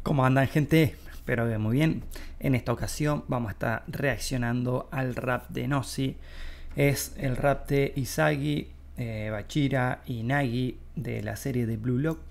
¿Cómo andan, gente? Espero que muy bien. En esta ocasión vamos a estar reaccionando al rap de Nossi. Es el rap de Izagi, Bachira y Nagi de la serie de Blue Lock.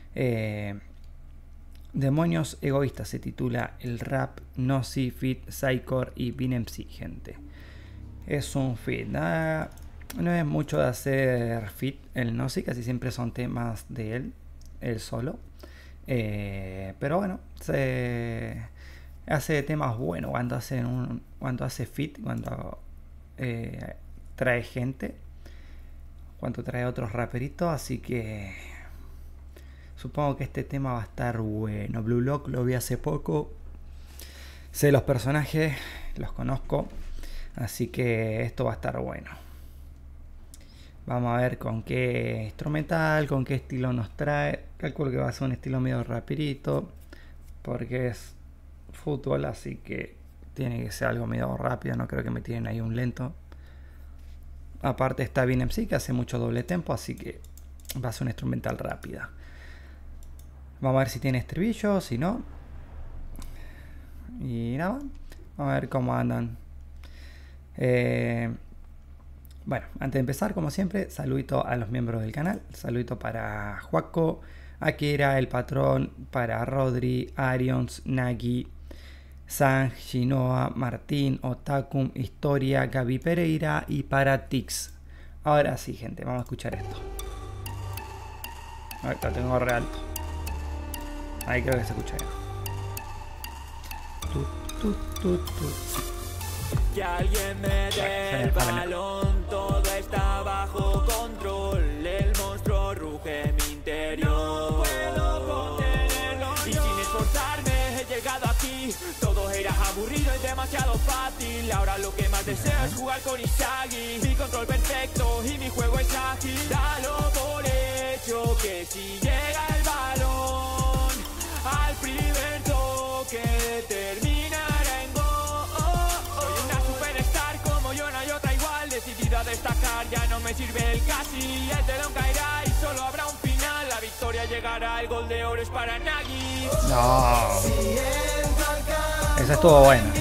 Demonios Egoístas se titula el rap. Nossi, Fit, Psycore y BinMC, gente. Es un fit. No es mucho de hacer fit el Nossi, casi siempre son temas de él solo. Pero bueno, se hace temas buenos cuando hace fit, cuando trae gente, cuando trae otros raperitos, así que supongo que este tema va a estar bueno. Blue Lock lo vi hace poco, sé los personajes, los conozco, así que esto va a estar bueno. Vamos a ver con qué instrumental, con qué estilo nos trae. Calculo que va a ser un estilo medio rapidito, porque es fútbol, así que tiene que ser algo medio rápido. No creo que me tienen ahí un lento. Aparte está BinMC, que hace mucho doble tempo, así que va a ser una instrumental rápida. Vamos a ver si tiene estribillo, si no. Y nada, vamos a ver cómo andan. Bueno, antes de empezar, como siempre, saludito a los miembros del canal. Saludito para Juaco, Akira, El Patrón, para Rodri, Arions, Nagi, Sang, Shinoa, Martín, Otakum, Historia, Gaby Pereira y para Tix. Ahora sí, gente, vamos a escuchar esto. Ahorita tengo re alto. Ahí creo que se escucha bien. Que alguien me dé el balón, todo está bajo control. El monstruo ruge en mi interior. No puedo contenerlo, y sin esforzarme he llegado aquí. Todo era aburrido y demasiado fácil. Ahora lo que más deseo es jugar con Izagi. Mi control perfecto y mi juego es ágil. Dalo por hecho que si llega el balón al primer toque terminará en gol. Decidido a destacar, ya no me sirve el casi. El telón caerá y solo habrá un final. La victoria llegará, el gol de oro es para Nagi. No, esa estuvo buena.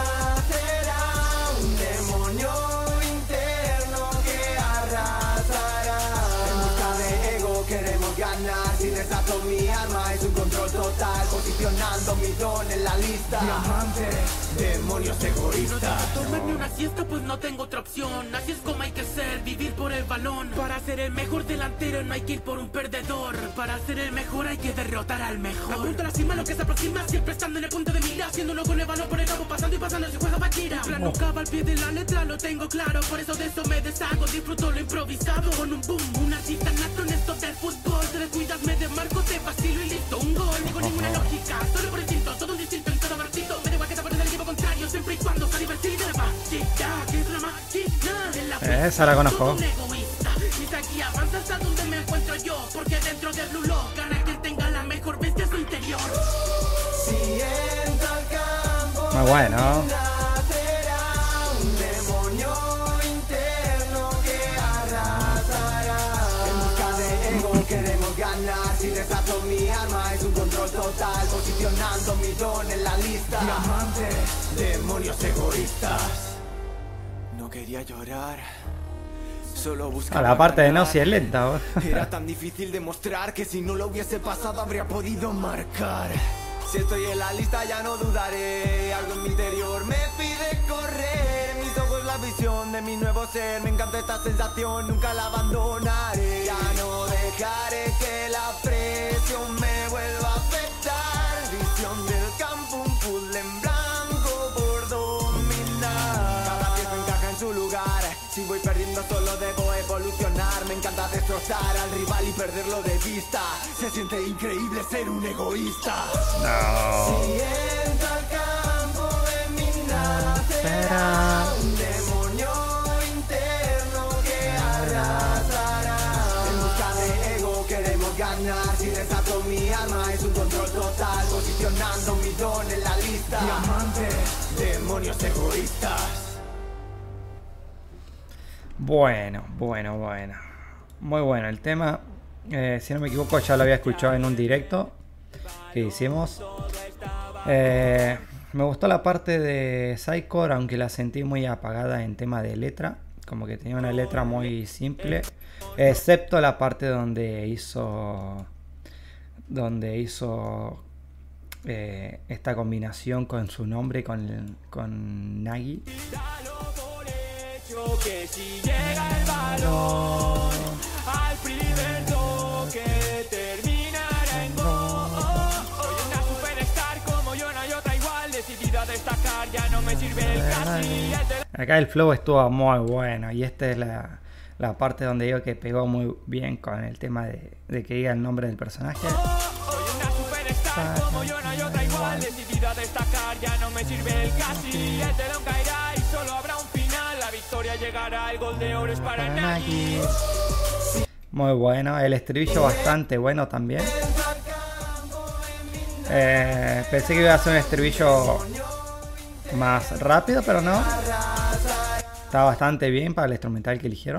Si desato mi arma es un control total, posicionando mi don en la lista. Diamante, demonios egoístas. Tomarme una siesta pues no tengo otra opción. Así es como hay que ser, vivir por el balón. Para ser el mejor delantero no hay que ir por un perdedor. Para ser el mejor hay que derrotar al mejor. Apunta a la cima lo que se aproxima, siempre estando en el punto de mira. Haciéndolo con el balón por el campo, pasando y pasando si juega Bachira. Plano cava al pie de la letra, lo tengo claro. Por eso de eso me deshago, disfruto lo improvisado. Con un boom, un artista nato en esto del fútbol. Te descuidas, me desmarco, te vacilo y listo. Un gol, no con ninguna lógica, solo por instinto, todo un distinto en cada partido. Me da igual que te parezca el equipo contrario, siempre y cuando sea divertido. Bachira, que es una máquina de la esa la conozco. Mis aquí avanza hasta donde me encuentro yo, porque dentro de Blue Lock gana quien tenga la mejor bestia a su interior. Si entra al campo, muy bueno. un demonio interno que arrasará. En busca de ego queremos ganar. Si desato mi arma es un control total, posicionando mi don en la lista. Diamante, demonios egoístas. No quería llorar, solo buscaba La parte de ganar. Nossi es lenta. Era tan difícil demostrar que si no lo hubiese pasado habría podido marcar. Si estoy en la lista ya no dudaré. Algo en mi interior me pide correr. En mis ojos la visión de mi nuevo ser. Me encanta esta sensación, nunca la abandonaré. Ya no dejaré que la presión me vuelva a afectar. Visión del campo, un puzzle en blanco por dominar. Cada pieza encaja en su lugar. Si voy perdiendo solo debo evolucionar. Me encanta destrozar al rival y perderlo de vista. Se siente increíble ser un egoísta. No. Si entra al campo de mi nacerá un demonio interno que arrasará. En busca de ego queremos ganar. Si desato mi arma es un control total, posicionando mi don en la lista. Diamante, demonios egoístas. Bueno. Muy bueno el tema. Si no me equivoco, ya lo había escuchado en un directo. que hicimos. Me gustó la parte de Psycore, aunque la sentí muy apagada en tema de letra. Como que tenía una letra muy simple. Excepto la parte donde hizo esta combinación con su nombre, con Nagi. Que si llega el balón al primer toque terminará en gol. Soy una superstar, como yo no hay otra igual. Decidida a destacar, ya no me sirve el casi. Acá el flow estuvo muy bueno. Y esta es la parte donde digo que pegó muy bien con el tema de que diga el nombre del personaje. Soy una superstar, como yo no hay otra igual. Decidida a destacar, ya no me sirve el casi. El telón caerá y solo habrá un final. La victoria llegará, el gol de oro es para Nagi. Muy bueno, el estribillo bastante bueno también. Pensé que iba a ser un estribillo más rápido, pero no. Está bastante bien para el instrumental que eligieron.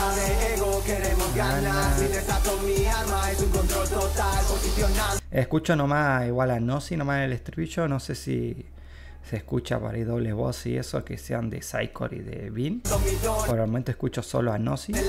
Escucho nomás igual a Nossi, nomás en el estribillo. No sé si se escucha por ahí doble voz y eso, que sean de Psycore y de Vin. Por el momento escucho solo a Nossi. No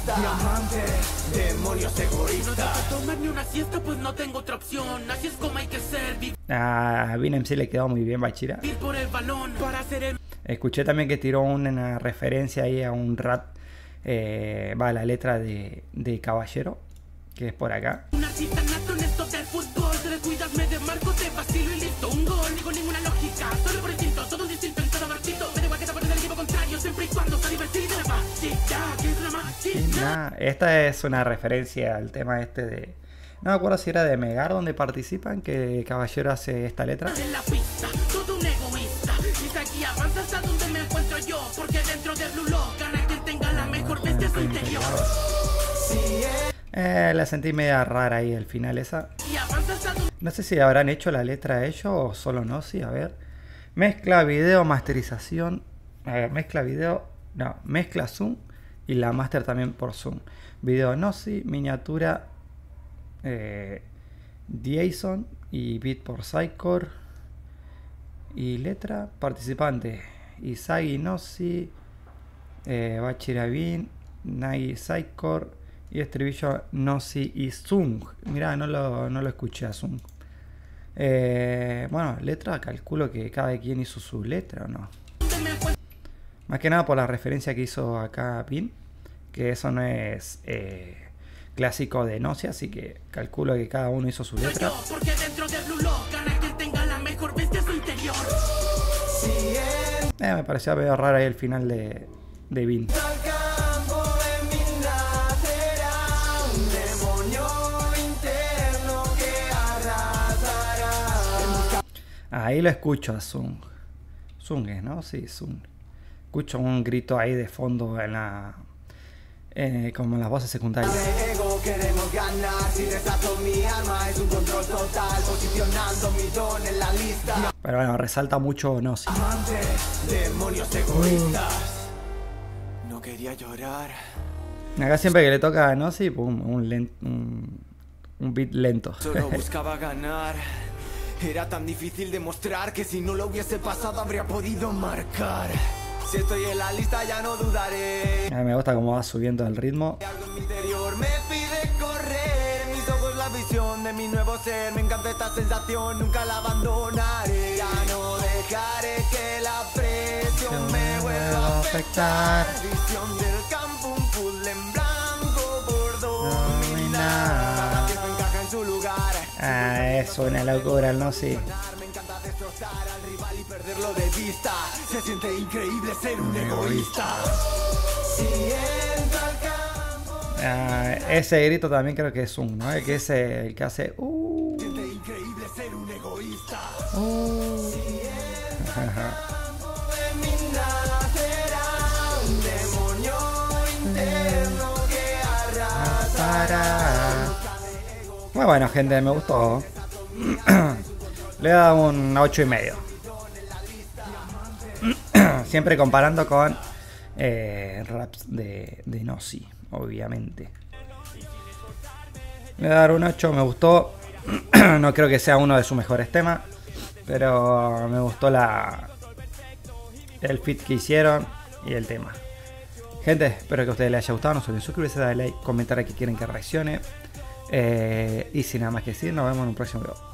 tomarme una siesta, pues no tengo otra opción. Así es como hay que ser. A Vin MC le quedó muy bien Bachira. Vivir por el balón para hacer el... Escuché también que tiró una referencia ahí a un rap. La letra de Caballero, que es por acá. Una cita nato en esto del fútbol. Te descuidas, me desmarco, te vacilo y listo. Un gol, digo ninguna lógica. Solo por instinto, todo un distinto en cada partido. Me da igual que te parte del equipo contrario, siempre y cuando sea divertido. Que es una máquina. Esta es una referencia al tema este de... No me acuerdo si era de Megar donde participan, que Caballero hace esta letra. En la pista, todo un egoísta. Y aquí avanza hasta donde me encuentro yo. Porque dentro de Blue Lock gana quien tenga la mejor bestia su interior. La sentí media rara ahí al final esa. No sé si habrán hecho la letra ellos o solo Nossi, a ver. Mezcla video, masterización. A ver, mezcla video. No, mezcla Zoom. Y la master también por Zoom. Video Nossi, miniatura Jason y beat por Psycore. Y letra, participante Isagi Nossi, Bachira Vin, Nagi Psycore. Y estribillo Nossi y Zung. Mirá, no lo escuché a Zung. Bueno, letra, calculo que cada quien hizo su letra, ¿o no? Más que nada por la referencia que hizo acá Pin. Que eso no es clásico de Nossi, así que calculo que cada uno hizo su letra. Porque dentro de Blue Lock gana quien tenga la mejor bestia su interior. Me pareció medio raro ahí el final de Vin. Ahí lo escucho a Zung. Zung es, ¿no? Sí, Zung. Escucho un grito ahí de fondo en la... como en las voces secundarias. Queremos ganar, si desato mi arma es un control total, posicionando mi don en la lista. Pero bueno, resalta mucho Nossi. Amantes, demonios egoístas. No quería llorar. Acá siempre que le toca a Nossi, pum, un beat lento. Solo buscaba ganar. Era tan difícil demostrar que si no lo hubiese pasado habría podido marcar. Si estoy en la lista ya no dudaré. A mí me gusta cómo va subiendo el ritmo. Algo en mi interior me pide correr. En mis ojos la visión de mi nuevo ser. Me encanta esta sensación, nunca la abandonaré. Ya no dejaré que la presión me vuelva a afectar. Visión del campo, un puzzle en blanco por dominar. Cada pieza encaja en su lugar. Es una locura el Nossi. Me encanta destrozar al rival y perderlo de vista. Se siente increíble ser un egoísta. Si entra al campo. Ese grito también creo que es un, ¿no? El que hace Siente increíble ser un egoísta. Si entra al campo de mi nacerá un demonio interno que arrasará. Muy bueno, gente, me gustó. Le he dado un 8,5. Siempre comparando con raps de Nossi, obviamente. Le voy a dar un 8, me gustó. No creo que sea uno de sus mejores temas, pero me gustó el feat que hicieron y el tema. Gente, espero que a ustedes les haya gustado. No se olviden suscribirse, darle like, comentar a qué quieren que reaccione. Y sin nada más que decir, nos vemos en un próximo video.